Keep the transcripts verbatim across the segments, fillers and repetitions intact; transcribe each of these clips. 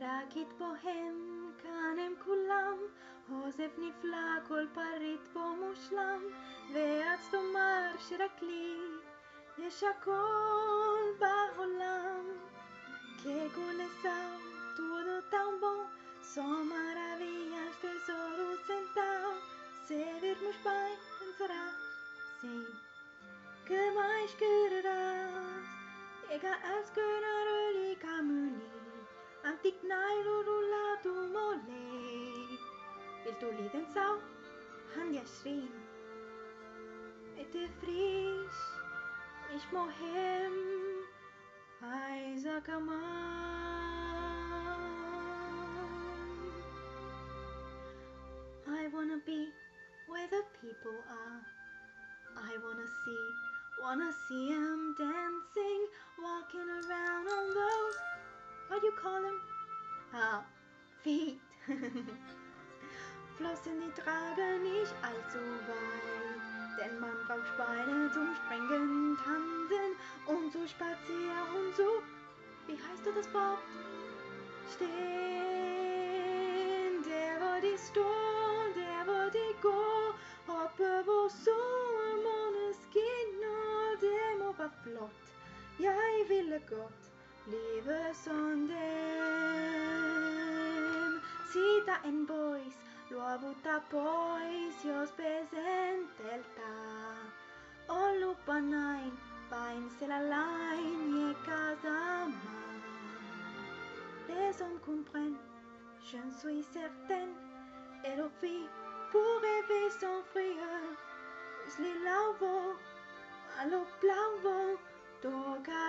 רק התבוהם כאן הם כולם, עוזב נפלא כל פריט בו מושלם, ואז תאמר שרק לי יש הכל בעולם. Que coleção tudo tão bom, só maravilhas, tesouros então. Se virmos bem, pensarás, sim, que mais quererás? Ega as kunar öli kamuni, antik nailuru latu mole. Vill du liten sau, han jag schrin. Ett är frisch, ich må hem, heiser kaman. I wanna be where the people are. I wanna see, wanna see 'em dancing, walking around on those, what do you call them? Ah, feet. Flossen, die tragen nicht allzu weit, denn man braucht Beine zum Springen, Tanzen und zu spazieren und so, wie heißt das Wort? Stehen, der wo die står, der wo die går, hoppe hvor solen skinner, det må være flott. Jeg ville godt leve som dem. Sita en boys, luovuta pois, jos pesenteltä. On lupa näin, vain siellä lain ja kasamaan. Les hommes comprennent, je ne suis certaine, et leur vie pour rêver sans frayeur. Les lavaux, à l'eau blanc, donc à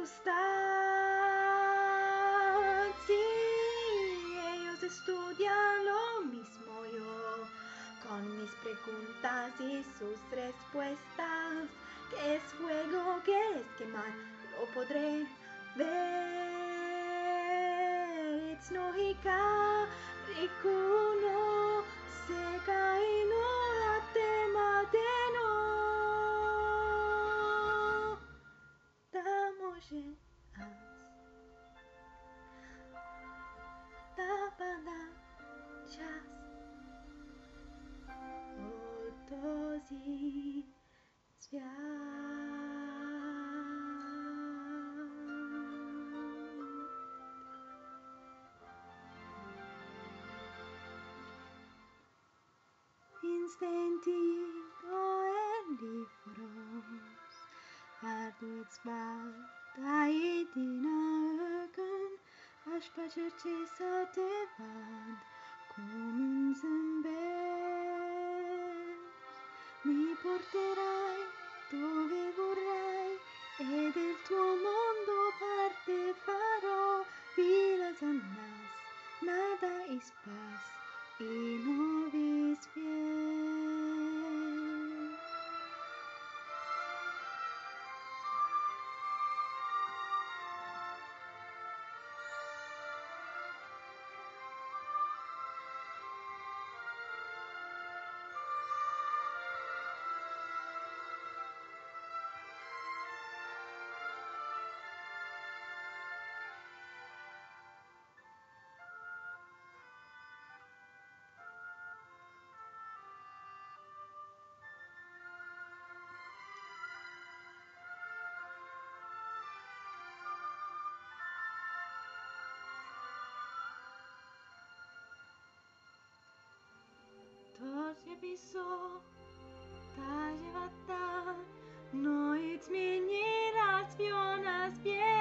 Jostad. Si ellos estudian lo mismo yo, con mis preguntas y sus respuestas, que es fuego, que es quemar, lo podré ver. It's no hikari-kuno, sekai no atemadeno. Damoje as, tabana chas, otozi zwiat. Instinktivt och ärligt för oss är du ett svarta i dina ögon. Ashpacherchesa te vad komen som bäst. Mi porterai dove vorrai ed il tuo mondo parte farò. Vila sannas, nada is paz y no vis bien. Tosi piso, ta llevata, no it's mi ni las vionas bien.